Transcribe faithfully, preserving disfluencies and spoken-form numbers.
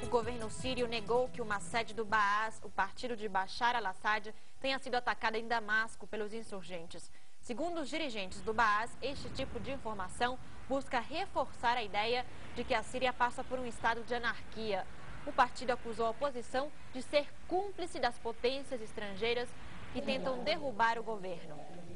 O governo sírio negou que uma sede do Baas, o partido de Bashar al-Assad, tenha sido atacada em Damasco pelos insurgentes. Segundo os dirigentes do Baas, este tipo de informação busca reforçar a ideia de que a Síria passa por um estado de anarquia. O partido acusou a oposição de ser cúmplice das potências estrangeiras que tentam derrubar o governo.